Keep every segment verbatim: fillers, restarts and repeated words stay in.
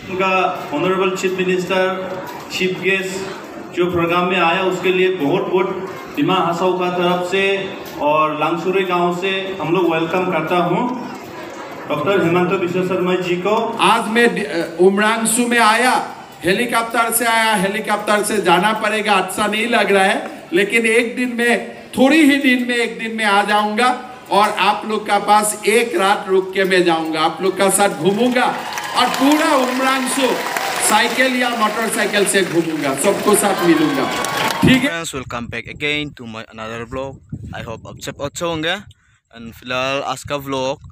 का honourable chief minister chief guest जो programme में आया उसके लिए बहुत बहुत दिमा हसाओ का तरफ से और लांगसुरी गांव से हम लोग वेलकम करता हूं डॉक्टर हेमंत बिश्व शर्मा जी को। आज मैं उमरांसू में आया, हेलीकॉप्टर से आया, हेलीकॉप्टर से जाना पड़ेगा, अच्छा नहीं लग रहा है, लेकिन एक दिन में, थोड़ी ही दिन में एक दिन में आ जाऊंगा और आप लोग का पास एक रात रुक के मैं जाऊंगा, आप लोग का साथ घूमूंगा और पूरा उमरांसू साइकिल या मोटरसाइकिल से घूमूंगा, सबको साथ मिलूंगा, ठीक है। Welcome back again to my another vlog. I hope आप सब अच्छे होंगे। एंड फिलहाल आज का व्लॉग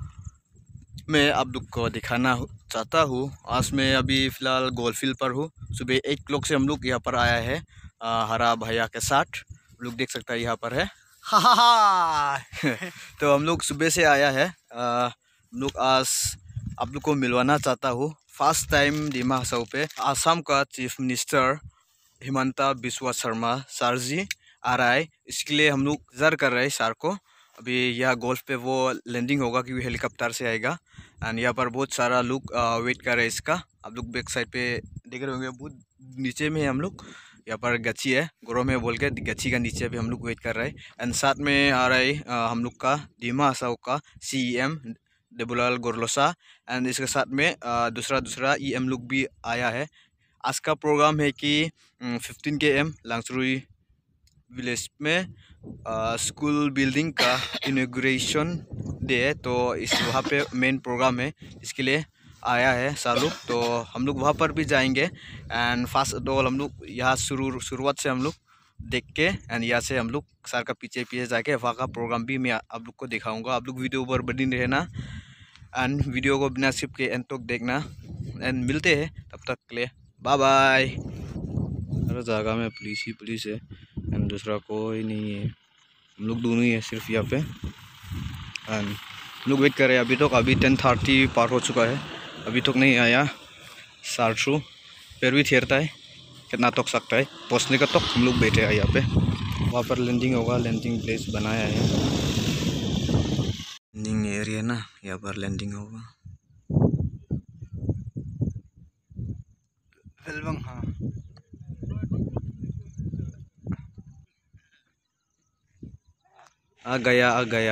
मैं आप लोग को दिखाना चाहता हूँ। आज मैं अभी फिलहाल गोल फील्ड पर हूँ। सुबह एट क्लॉक से हम लोग यहाँ पर आया है आ, हरा भैया के साथ। लोग देख सकते हैं यहाँ पर है हा हा हा तो हम लोग सुबह से आया है। आ, हम लोग आज आप लोग को मिलवाना चाहता हूँ। फर्स्ट टाइम डिमा हसाओ पे आसाम का chief minister Himanta Biswa Sarma sir ji आ रहा है, इसके लिए हम लोग इंतजार कर रहे हैं सर को। अभी यह गोल्फ पे वो लैंडिंग होगा क्योंकि हेलीकॉप्टर से आएगा। एंड यहाँ पर बहुत सारा लोग वेट कर रहे हैं इसका। आप लोग बैक साइड पे देख रहे होंगे, बहुत नीचे में है हम लोग। यहाँ पर गच्छी है, गौरव में बोल के गच्छी का नीचे भी हम लोग वेट कर रहे हैं। एंड साथ में आ रहा है आ, हम लोग का डिमा हसाओ का C M Debolal Gorlosa. And इसके साथ में आ, दूसरा दूसरा ई एम लोग भी आया है। आज का प्रोग्राम है कि फिफ्टीन के एम लांगसुरी विलेज में आ, स्कूल बिल्डिंग का इनॉग्रेशन डे है, तो इस वहाँ पे मेन प्रोग्राम है, इसके लिए आया है सर लोग। तो हम लोग वहाँ पर भी जाएंगे। एंड फर्स्ट ऑल हम लोग यहाँ शुरू शुरुआत से हम लोग देख के एंड यहाँ से हम लोग सर का पीछे पीछे जाके वहाँ का प्रोग्राम भी मैं आप लोग को दिखाऊंगा। आप लोग वीडियो पर बनी रहना एंड वीडियो को बिना सिर्फ के एंड तक देखना। एंड मिलते हैं तब तक के लिए, बाय बाय। हर जगह में पुलिस ही पुलिस है एंड दूसरा कोई नहीं है, हम लोग दोनों ही है सिर्फ यहाँ पे। एंड हम लोग वेट कर रहे हैं अभी तक। अभी टेन थर्टी पार हो चुका है, अभी तक नहीं आया सर थ्रू। फिर भी ठहरता है, कितना तक सकता है पहुँचने का तक हम लोग बैठे हैं यहाँ पे। वहाँ पर लैंडिंग होगा, लैंडिंग प्लेस बनाया है, लैंडिंग एरिया ना, यहाँ पर लैंडिंग होगा। हाँ आ गया आ गया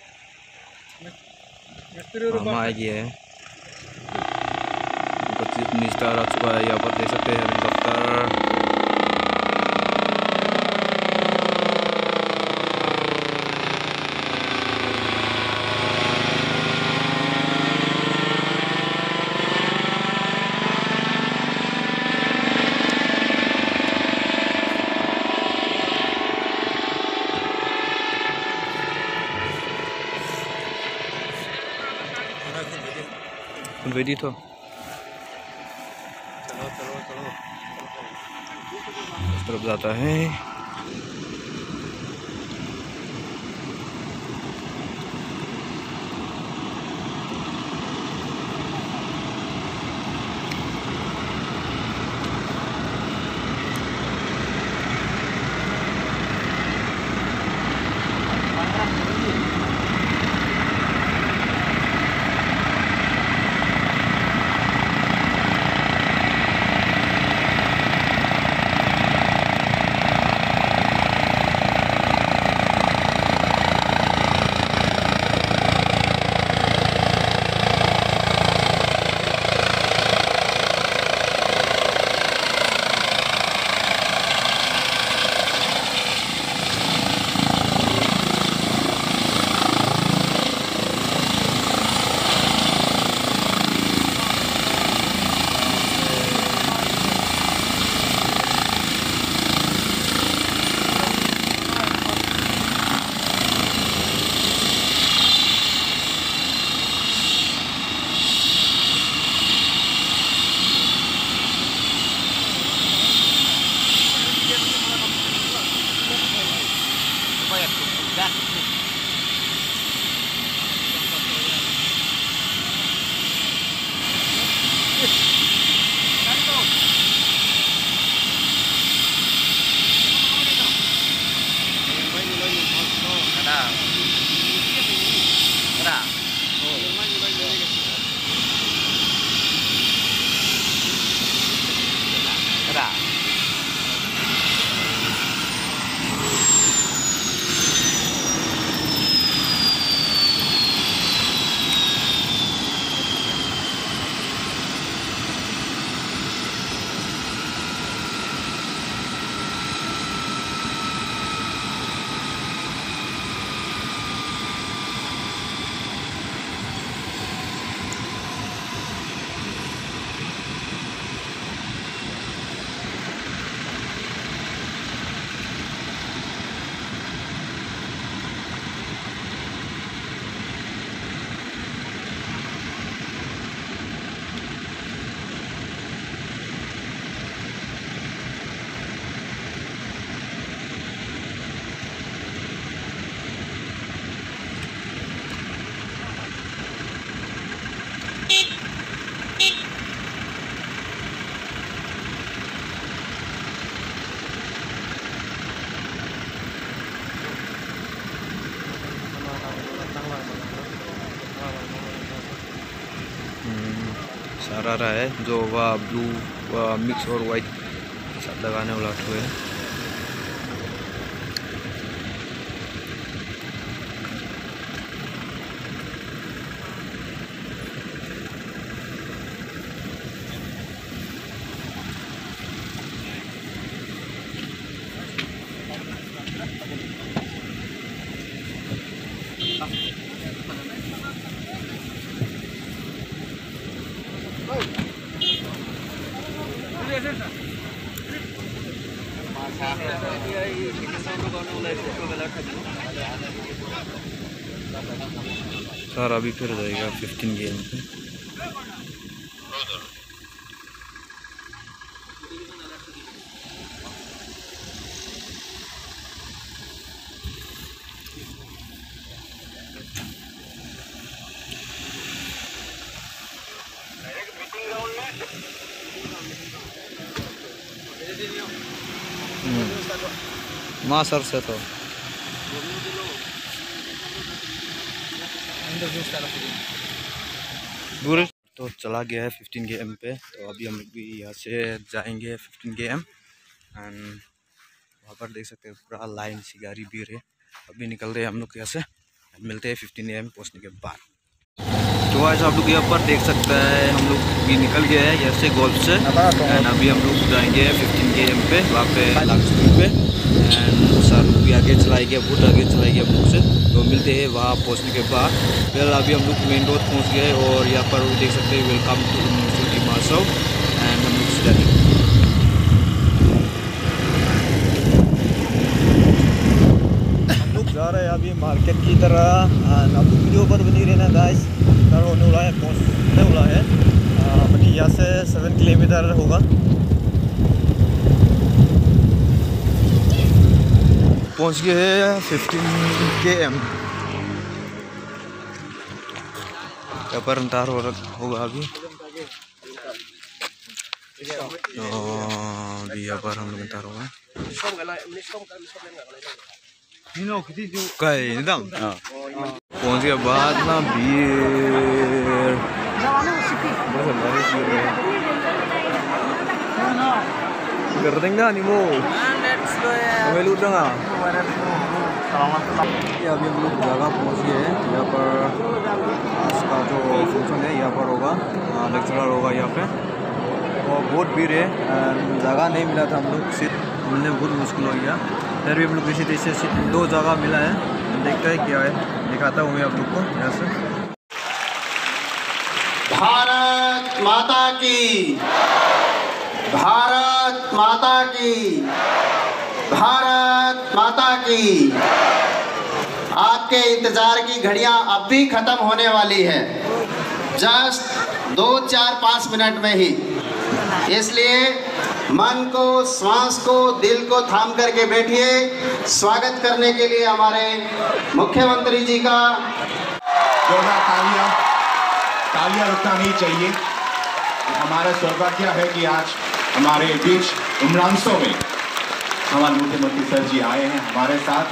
मामा आ गया है। चीफ मिनिस्टर आ चुका है, यहाँ पर देख सकते हैं हेलीकॉप्टर। रेडी तो चलो चलो चलो इस तरफ जाता है। शरारा है जो वह ब्लू मिक्स और वाइट साथ लगाने वाला है। सर अभी फिर जाएगा फिफ्टीन गेम पे। माँ सर से तो दूर तो चला गया है फिफ्टीन के एम पे। तो अभी हम लोग भी यहाँ से जाएंगे फिफ्टीन के एम एंड वहाँ पर देख सकते हैं पूरा लाइन सी गाड़ी भी है। अभी निकल रहे हैं हम लोग यहाँ से, मिलते हैं फिफ्टीन एम पहुँचने के बाद। तो आज आप लोग यहाँ पर देख सकते हैं हम लोग भी निकल गए हैं यहाँ से गोल्फ से एंड अभी हम लोग जाएंगे फिफ्टीन के एम पे, वहाँ पे लांगसुई पे एंड सर लोग भी आगे चलाएंगे, बहुत आगे चलाएंगे हम लोग से। तो मिलते हैं वहाँ पहुँचने के बाद। फिर अभी हम लोग मेन रोड पहुँच गए और यहाँ पर देख सकते हैं welcome to Dima Hasao and हम लोग जाएंगे। हम लोग जा रहे हैं अभी मार्केट की तरह। अब वीडियो पर बनी रहना गाइस, सर होने वाला है, पहुँचने वाला है। बनी यहाँ से सेवन किलोमीटर होगा। पहुँच गए हैं फिफ्टीन के एम। यहाँ पर अंतर हो होगा अभी। अभी यहाँ पर हम लोग अंतर होगा कहीं निदाम पहुँच के बाद ना बीर कर देंगे नहीं वो मोबाइल उठाऊंगा। ये अभी हम लोग जगह पहुँच गए हैं। यहाँ पर आज का जो फंक्शन है यहाँ पर होगा, लेक्चरर होगा यहाँ पे। और बहुत भीड़ है, जगह नहीं मिला था, हम लोग सीट मिलने बहुत मुश्किल हो गया। फिर भी हम लोग किसी तरीके से दो जगह मिला है। देखते हैं क्या है, दिखाता हूँ मैं आप लोग को यहाँ से। भारत माता की, भारत माता की, भारत माता की। आपके इंतजार की घड़ियां अब भी खत्म होने वाली है, जस्ट दो चार पाँच मिनट में ही। इसलिए मन को, श्वास को, दिल को थाम करके बैठिए। स्वागत करने के लिए हमारे मुख्यमंत्री जी का जोरदार तालियां तालियां रुकना नहीं चाहिए। हमारा सौभाग्य है कि आज हमारे बीच उमरांसो में हमारे मुख्यमंत्री सर जी आए हैं हमारे साथ।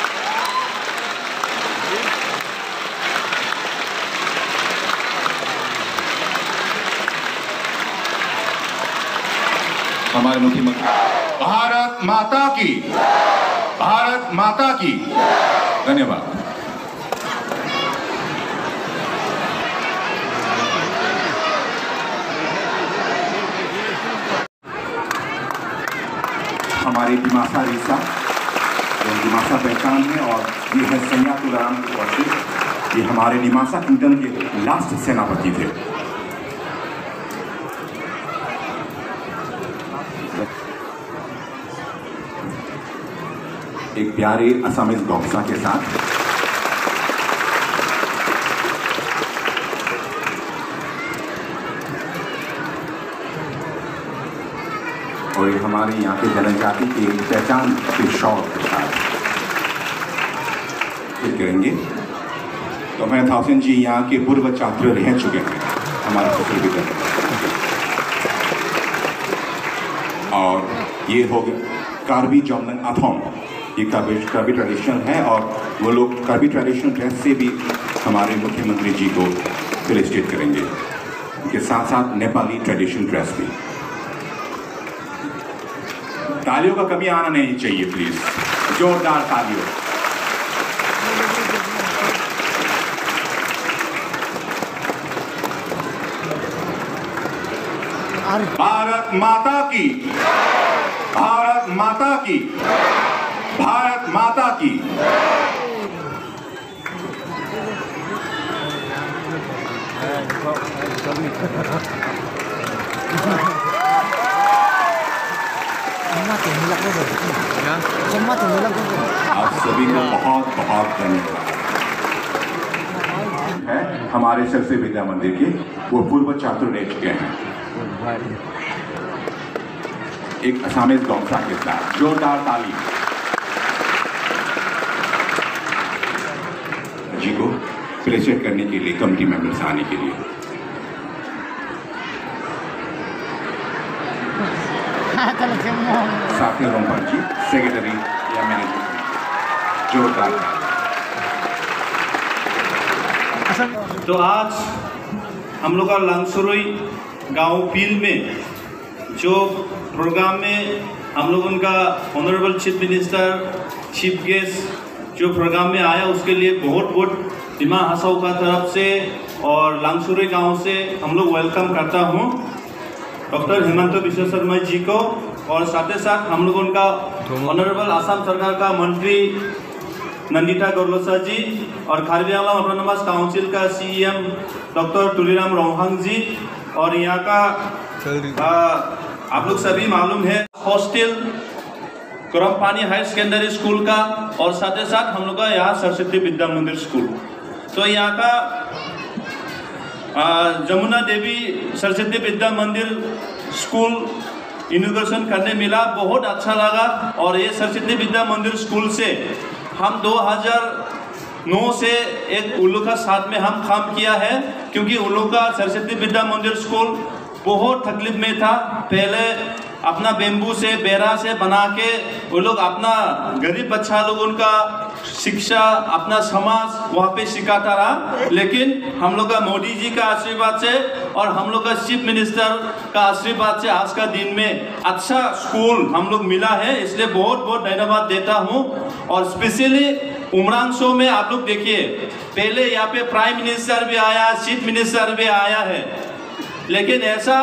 हमारे मुख्यमंत्री, भारत माता की, भारत माता की। धन्यवाद। हमारी दिमासा रीसा, दिमासा पहचान है और ये है सैयादुल आलम वर्षी। ये हमारे दिमासा किंगडम के लास्ट सेनापति थे। एक प्यारे असमीज गौसा के साथ और ये हमारे यहाँ के जनजाति की पहचान के शौक के साथ करेंगे। तो मैं थाउसेंड जी यहाँ के पूर्व छात्र रह चुके हैं हमारे ससुर। और ये हो गया कार्बी जोमलन अथोम। ये कार्बी कार्बी ट्रेडिशन है और वो लोग कार्बी ट्रेडिशनल ड्रेस से भी हमारे मुख्यमंत्री जी को फेलिसिटेट करेंगे। के साथ साथ नेपाली ट्रेडिशनल ड्रेस भी। तालियों का कमी आना नहीं चाहिए प्लीज, जोरदार तालियों। भारत माता की, भारत माता की, भारत माता की। आप सभी को बहुत बहुत धन्यवाद है। हमारे सरस्वती विद्या मंदिर के वो पूर्व छात्र रह चुके हैं, एक असामीज गौसा के साथ जोरदार ताली जी को प्रेशर करने के लिए, कमिटी मेंबर्स आने के लिए। साथी रोमपन जी, सेक्रेटरी या मैनेजर, जोरदार। तो आज हम लोग का लांगसुरुई गांव पील में जो प्रोग्राम में हम लोग उनका honourable chief minister, chief guest जो प्रोग्राम में आया, उसके लिए बहुत बहुत दिमा हसाऊ का तरफ से और लांगसुरुई गांव से हम लोग वेलकम करता हूं डॉक्टर हिमंत बिश्व शर्मा जी को, और साथ ही साथ हम लोग उनका ऑनरेबल आसाम सरकार का मंत्री नंदिता गोरलोसा जी और कार्बी आंगलॉन्ग ऑटोनोमस काउंसिल का सीएम डॉक्टर तुलीराम रोहंग जी, और यहाँ का आ, आप लोग सभी मालूम है हॉस्टल गरम पानी हाई सेकेंडरी स्कूल का, और साथ ही साथ हम लोग का यहाँ सरस्वती विद्या मंदिर स्कूल। तो यहाँ का जमुना देवी सरस्वती विद्या मंदिर स्कूल इनॉग्रेशन करने मिला, बहुत अच्छा लगा। और ये सरस्वती विद्या मंदिर स्कूल से हम दो हज़ार नौ से एक उल्लू का साथ में हम काम किया है, क्योंकि उल्लू का सरस्वती विद्या मंदिर स्कूल बहुत तकलीफ में था। पहले अपना बेम्बू से बेरा से बना के वो लोग अपना गरीब बच्चा लोग उनका शिक्षा, अपना समाज वहाँ पे सिखाता रहा। लेकिन हम लोग का मोदी जी का आशीर्वाद से और हम लोग का चीफ मिनिस्टर का आशीर्वाद से आज का दिन में अच्छा स्कूल हम लोग मिला है, इसलिए बहुत बहुत धन्यवाद देता हूँ। और स्पेशली उमरांसो में आप लोग देखिए, पहले यहाँ पे प्राइम मिनिस्टर भी आया, चीफ मिनिस्टर भी आया है, लेकिन ऐसा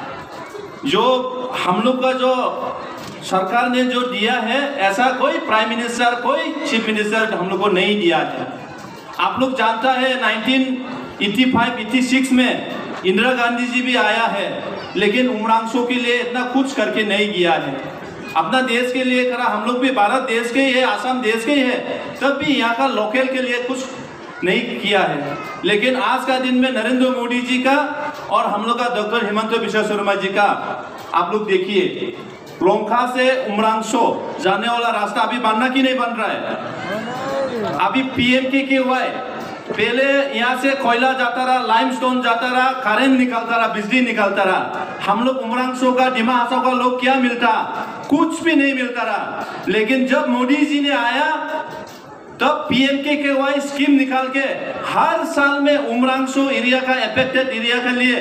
जो हम लोग का जो सरकार ने जो दिया है, ऐसा कोई प्राइम मिनिस्टर, कोई चीफ मिनिस्टर हम लोग को नहीं दिया है। आप लोग जानता है nineteen eighty five eighty six में इंदिरा गांधी जी भी आया है, लेकिन उमरांसो के लिए इतना कुछ करके नहीं किया है। अपना देश के लिए करा, हम लोग भी भारत देश के ही है, आसाम देश के ही है, तब भी यहाँ का लोकल के लिए कुछ नहीं किया है। लेकिन आज का दिन में नरेंद्र मोदी जी का और हम लोग का डॉक्टर हिमंत बिश्व शर्मा जी का, आप लोग देखिए लोंखा से उमरांसो जाने वाला रास्ता अभी बनना कि नहीं बन रहा है। अभी पीएम के के वाई पहले यहाँ से कोयला जाता रहा, लाइमस्टोन जाता रहा, करेंट निकलता रहा, बिजली निकलता रहा। हम लोग उमरांसो का, डिमा हसाओ का लोग क्या मिलता, कुछ भी नहीं मिलता रहा। लेकिन जब मोदी जी ने आया तब पीएम के के वाई स्कीम निकाल के हर साल में उमरांसो एरिया का, अफेक्टेड एरिया के लिए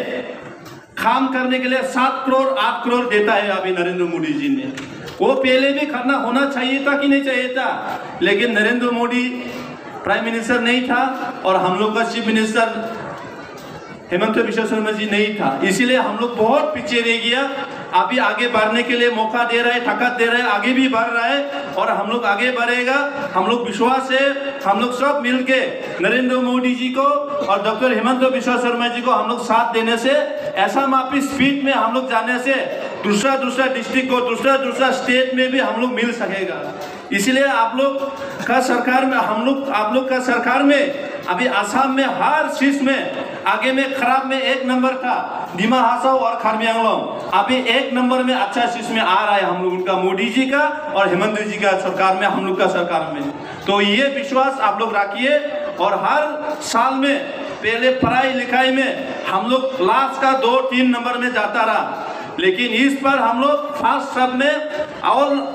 काम करने के लिए सात करोड़ आठ करोड़ देता है अभी नरेंद्र मोदी जी ने। वो पहले भी करना होना चाहिए था कि नहीं चाहिए था, लेकिन नरेंद्र मोदी प्राइम मिनिस्टर नहीं था और हम लोग का चीफ मिनिस्टर हिमंत बिश्व शर्मा जी नहीं था, इसीलिए हम लोग बहुत पीछे रह गया। अभी आगे बढ़ने के लिए मौका दे रहे हैं, ताकत दे रहे हैं, आगे भी बढ़ रहा है और हम लोग आगे बढ़ेगा। हम लोग विश्वास है, हम लोग सब मिलके नरेंद्र मोदी जी को और डॉक्टर हिमंत बिश्व शर्मा जी को हम लोग साथ देने से, ऐसा मापी स्पीड में हम लोग जाने से दूसरा दूसरा डिस्ट्रिक्ट को, दूसरा दूसरा स्टेट में भी हम लोग मिल सकेगा। इसलिए आप लोग का सरकार में, हम लोग आप लोग का सरकार में अभी आसाम में हर चीज में आगे में खराब में एक नंबर था डिमा हासाओ और कार्बी आंगलॉन्ग, अभी एक नंबर में अच्छा चीज में आ रहा है हम लोग उनका, मोदी जी का और हेमंत जी का सरकार में, हम लोग का सरकार में। तो ये विश्वास आप लोग रखिए। और हर साल में पहले पढ़ाई लिखाई में हम लोग क्लास का दो तीन नंबर में जाता रहा, लेकिन इस पर हम लोग फर्स्ट सब में और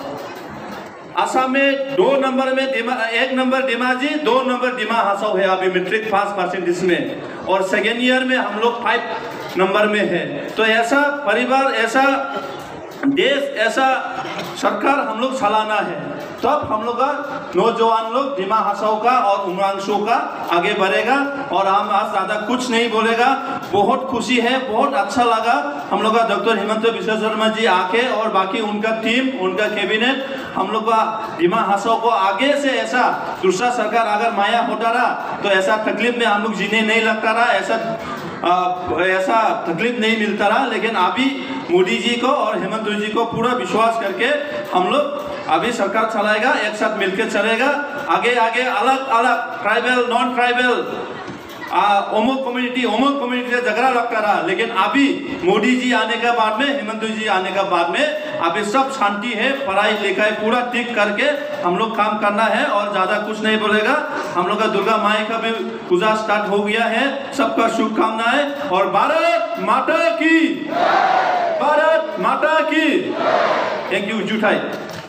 आसाम में दो नंबर में दिमा, एक नंबर डिमाजी, दो नंबर डिमा हासाओ है अभी मेट्रिक पास परसेंटेज में, और सेकेंड ईयर में हम लोग फाइव नंबर में है। तो ऐसा परिवार, ऐसा देश, ऐसा सरकार हम लोग चलाना है, तब हम लोग का नौजवान लोग डिमा हसाओ का और उमरांशु का आगे बढ़ेगा। और हम आज ज़्यादा कुछ नहीं बोलेगा। बहुत खुशी है, बहुत अच्छा लगा हम लोग का डॉक्टर हेमंत बिश्व शर्मा जी आके और बाकी उनका टीम, उनका कैबिनेट हम लोग का डिमा हसाओ को आगे से ऐसा दूसरा सरकार अगर माया होता रहा तो ऐसा तकलीफ में हम लोग जीने नहीं लगता रहा, ऐसा आ, ऐसा तकलीफ नहीं मिलता रहा। लेकिन अभी मोदी जी को और हेमंत जी को पूरा विश्वास करके हम लोग अभी सरकार चलाएगा, एक साथ मिलकर चलेगा। आगे आगे अलग अलग ट्राइबल, नॉन ट्राइबल, ओमो कम्युनिटी, ओमो कम्युनिटी से झगड़ा लगता रहा, लेकिन अभी मोदी जी आने के बाद में, हेमंत जी आने के बाद में अभी सब शांति है। पढ़ाई लिखाई पूरा ठीक करके हम लोग काम करना है और ज़्यादा कुछ नहीं बोलेगा। हम लोग का दुर्गा माई का भी पूजा स्टार्ट हो गया है। सबका शुभकामनाएं और भारत माता की, भारत माता की। थैंक यू जुटाई।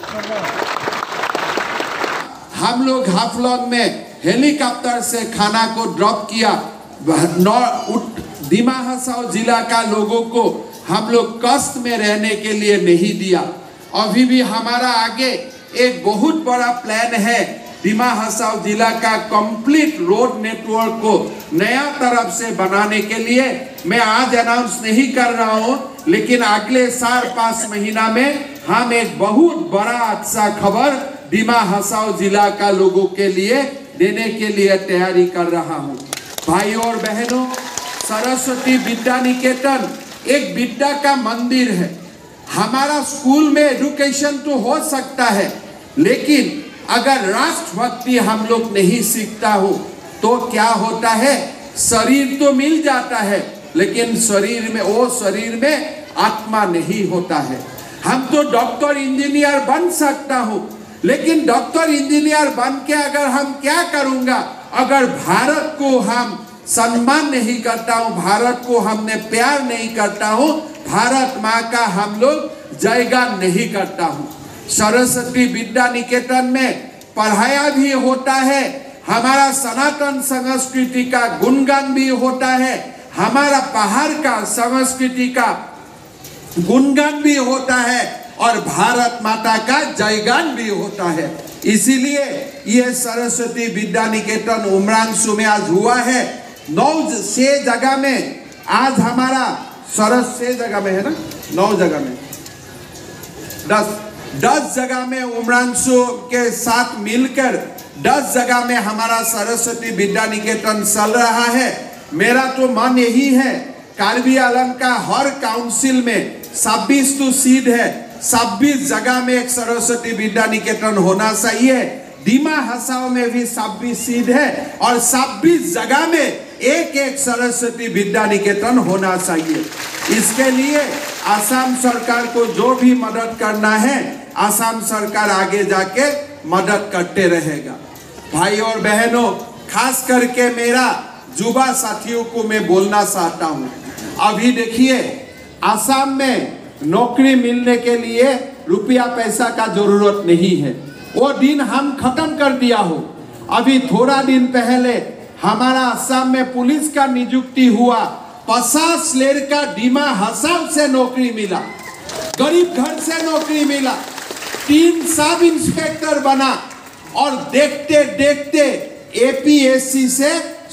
हम लोग हाफलॉन्ग में हेलीकॉप्टर से खाना को ड्रॉप किया। डिमा हसाओ जिला का लोगों को हम लोग कष्ट में रहने के लिए नहीं दिया। अभी भी हमारा आगे एक बहुत बड़ा प्लान है डिमा हसाओ जिला का कंप्लीट रोड नेटवर्क को नया तरफ से बनाने के लिए। मैं आज अनाउंस नहीं कर रहा हूँ, लेकिन अगले चार पाँच महीना में हम एक बहुत बड़ा अच्छा खबर डिमा हसाओ जिला का लोगों के लिए देने के लिए तैयारी कर रहा हूँ। भाइयों और बहनों, सरस्वती विद्या निकेतन एक विद्या का मंदिर है। हमारा स्कूल में एजुकेशन तो हो सकता है, लेकिन अगर राष्ट्रभक्ति हम लोग नहीं सीखता हो तो क्या होता है, शरीर तो मिल जाता है लेकिन शरीर में, वो शरीर में आत्मा नहीं होता है। हम तो डॉक्टर इंजीनियर बन सकता हूँ, लेकिन डॉक्टर इंजीनियर बन के अगर हम क्या करूँगा, अगर भारत को हम सम्मान नहीं करता हूँ, भारत को हमने प्यार नहीं करता हूँ, भारत माँ का हम लोग जयगान नहीं करता हूँ। सरस्वती विद्या निकेतन में पढ़ाया भी होता है, हमारा सनातन संस्कृति का गुणगान भी होता है, हमारा पहाड़ का संस्कृति का गुणगान भी होता है और भारत माता का जयगान भी होता है। इसीलिए ये सरस्वती विद्या निकेतन उमरांशु में आज हुआ है। नौ से जगह में आज हमारा सरस से जगह में है ना, नौ जगह में दस दस जगह में उमरांशु के साथ मिलकर दस जगह में हमारा सरस्वती विद्या निकेतन चल रहा है। मेरा तो मन यही है, कार्बी आलम का हर काउंसिल में छब्बीस तो सीट है, छब्बीस जगह में एक सरस्वती विद्या निकेतन होना चाहिए। डिमा हसाओ में भी छब्बीस सीट है और छब्बीस जगह में एक एक सरस्वती विद्या निकेतन होना चाहिए। इसके लिए असम सरकार को जो भी मदद करना है, असम सरकार आगे जाके मदद करते रहेगा। भाई और बहनों, खास करके मेरा युवा साथियों को मैं बोलना चाहता हूँ, अभी देखिए असम में नौकरी मिलने के लिए रुपया पैसा का जरूरत नहीं है, वो दिन हम खत्म कर दिया हो। अभी थोड़ा दिन पहले हमारा असम में पुलिस का नियुक्ति हुआ, पचास लड़का डिमा हसाओ से नौकरी मिला, गरीब घर से नौकरी मिला, तीन सब इंस्पेक्टर बना और देखते देखते एपीएससी से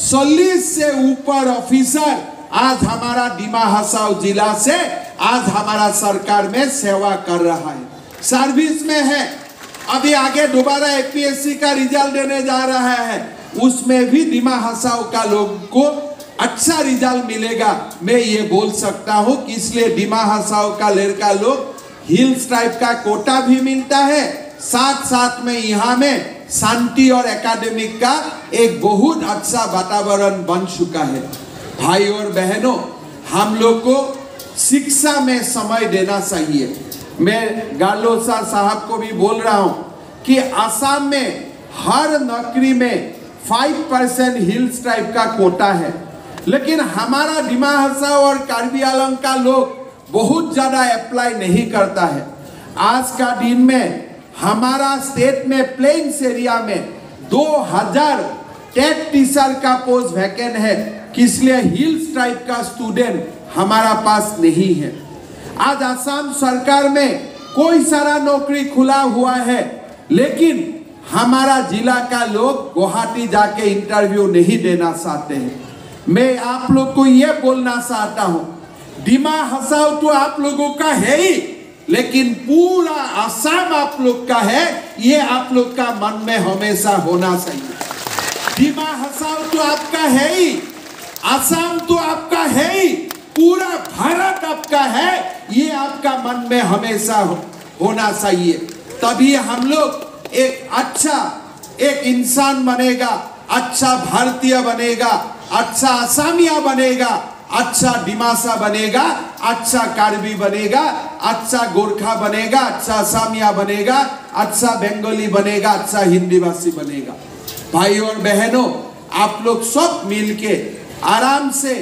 चालीस से ऊपर ऑफिसर आज हमारा डिमा हसाओ जिला से आज हमारा सरकार में सेवा कर रहा है, सर्विस में है। अभी आगे दोबारा एपीएससी का रिजल्ट देने जा रहा है, उसमें भी डिमा हसाओ का लोगों को अच्छा रिजल्ट मिलेगा। मैं ये बोल सकता हूँ कि इसलिए डिमा हसाओ का लड़का लोग हिल्स टाइप का कोटा भी मिलता है, साथ साथ में यहाँ में शांति और एकेडमिक का एक बहुत अच्छा वातावरण बन चुका है। भाई और बहनों, हम लोग को शिक्षा में समय देना चाहिए। मैं गालोसा साहब को भी बोल रहा हूँ कि असम में हर नौकरी में फाइव परसेंट हिल्स टाइप का कोटा है, लेकिन हमारा डिमा हसाओ और कार्बी आलम का लोग बहुत ज़्यादा अप्लाई नहीं करता है। आज का दिन में हमारा स्टेट में प्लेन्स एरिया में दो हजार टेट टीचर का पोस्ट वैकेंट है, इसलिए हिल्स टाइप का स्टूडेंट हमारा पास नहीं है। आज असम सरकार में कोई सारा नौकरी खुला हुआ है, लेकिन हमारा जिला का लोग गुवाहाटी जाके इंटरव्यू नहीं देना चाहते हैं। मैं आप लोग को ये बोलना चाहता हूँ, डिमा हसाओ तो आप लोगों का है ही, लेकिन पूरा असम आप लोग का है, ये आप लोग का मन में हमेशा होना चाहिए। डिमा हसाओ तो आपका है ही, असम तो आपका है ही, पूरा भारत आपका है, ये आपका मन में हमेशा हो, होना चाहिए। तभी हम लोग एक अच्छा एक इंसान बनेगा, अच्छा भारतीय बनेगा, अच्छा असमिया बनेगा, अच्छा डिमासा बनेगा, अच्छा कार्बी बनेगा, अच्छा गोरखा बनेगा, अच्छा असमिया बनेगा, अच्छा बंगाली बनेगा, अच्छा हिंदी भाषी बनेगा। भाई और बहनों, आप लोग सब मिलके आराम से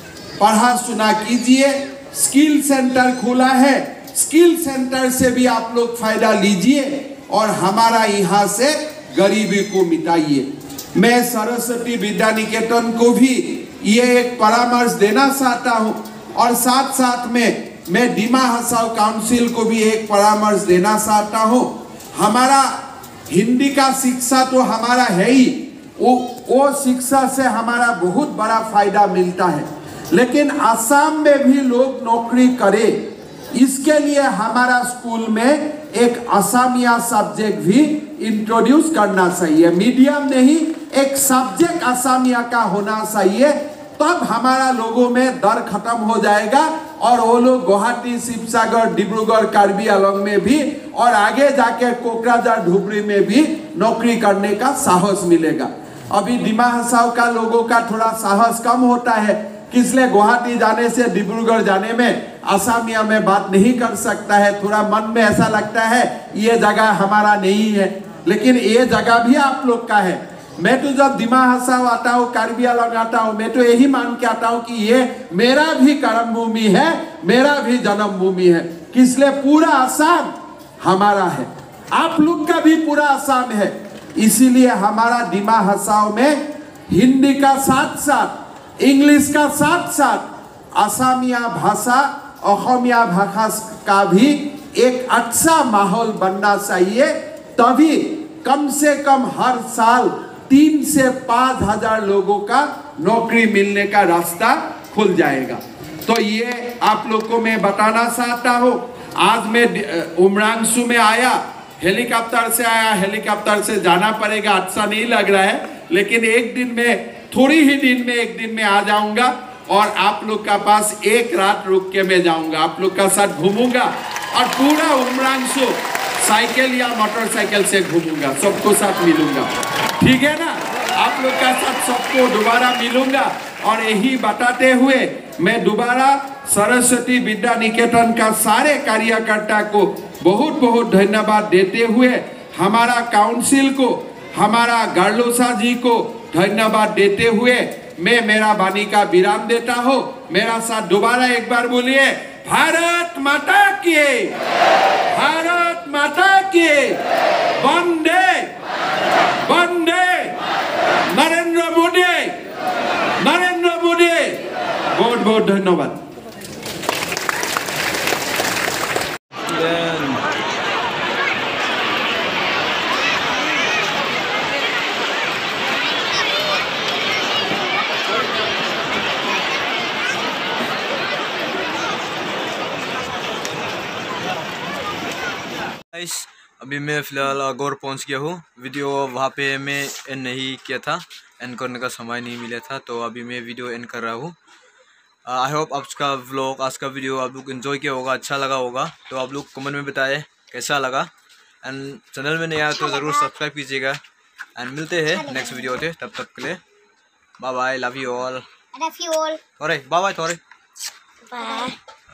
पढ़ा सुना कीजिए। स्किल सेंटर खुला है, स्किल सेंटर से भी आप लोग फायदा लीजिए और हमारा यहाँ से गरीबी को मिटाइए। मैं सरस्वती विद्या निकेतन को भी ये एक परामर्श देना चाहता हूँ और साथ साथ में मैं डिमा हसाओ काउंसिल को भी एक परामर्श देना चाहता हूँ। हमारा हिंदी का शिक्षा तो हमारा है ही, वो वो शिक्षा से हमारा बहुत बड़ा फायदा मिलता है, लेकिन असम में भी लोग नौकरी करे, इसके लिए हमारा स्कूल में एक असमिया सब्जेक्ट भी इंट्रोड्यूस करना चाहिए। मीडियम नहीं, एक सब्जेक्ट असमिया का होना चाहिए, तब हमारा लोगों में डर खत्म हो जाएगा और वो लोग गुवाहाटी, शिवसागर, डिब्रूगढ़, कार्बी आंगलंग में भी और आगे जाके कोकराझार, धुबरी में भी नौकरी करने का साहस मिलेगा। अभी डिमा हसाओ का लोगों का थोड़ा साहस कम होता है, इसलिए गुवाहाटी जाने से डिब्रूगढ़ जाने में असमिया में बात नहीं कर सकता है, थोड़ा मन में ऐसा लगता है ये जगह हमारा नहीं है, लेकिन ये जगह भी आप लोग का है। मैं तो जब डिमा हसाओ आता हूँ, कार्बी आंगलंग आता हूँ, मैं तो यही मान के आता हूँ कि ये मेरा भी कर्म भूमि है, मेरा भी जन्म भूमि है, इसलिए पूरा असम हमारा है, आप लोग का भी पूरा असम है। इसीलिए हमारा डिमा हसाओ में हिंदी का साथ साथ, इंग्लिश का साथ साथ असमिया भाषा, असमिया भाषा का भी एक अच्छा माहौल बनना चाहिए, तभी कम से कम हर साल तीन से पांच हजार लोगों का नौकरी मिलने का रास्ता खुल जाएगा। तो ये आप लोग को मैं बताना चाहता हूँ। आज मैं उमरांसू में आया, हेलीकॉप्टर से आया, हेलीकॉप्टर से जाना पड़ेगा, अच्छा नहीं लग रहा है, लेकिन एक दिन में, थोड़ी ही दिन में एक दिन में आ जाऊंगा और आप लोग का पास एक रात रुक के मैं जाऊंगा, आप लोग का साथ घूमूंगा और पूरा उमरांसू साइकिल या मोटरसाइकिल से घूमूंगा, सबको साथ मिलूंगा, ठीक है ना? आप लोग का साथ सबको दोबारा मिलूंगा और यही बताते हुए मैं दोबारा सरस्वती विद्या निकेतन का सारे कार्यकर्ता को बहुत बहुत धन्यवाद देते हुए, हमारा काउंसिल को, हमारा गार्लोसा जी को धन्यवाद देते हुए मैं मेरा वाणी का विराम देता हूँ। मेरा साथ दोबारा एक बार बोलिए, भारत माता की, भारत माता की, वंदे वंदे, नरेंद्र मोदी, नरेंद्र मोदी। बहुत बहुत धन्यवाद। अभी मैं फ़िलहाल गौर पहुंच गया हूँ। वीडियो वहाँ पे मैं एंड नहीं किया था, एंड करने का समय नहीं मिला था, तो अभी मैं वीडियो एंड कर रहा हूँ। आई होप आपका व्लॉग, आज का वीडियो आप लोग एंजॉय किया होगा, अच्छा लगा होगा, तो आप लोग कमेंट में बताएं कैसा लगा। एंड चैनल में नहीं आया तो ज़रूर सब्सक्राइब कीजिएगा। एंड मिलते हैं नेक्स्ट वीडियो थे, तब तक के लिए bye bye, love you all. I love you all. थोड़े बाय बाय, थोड़े Bye.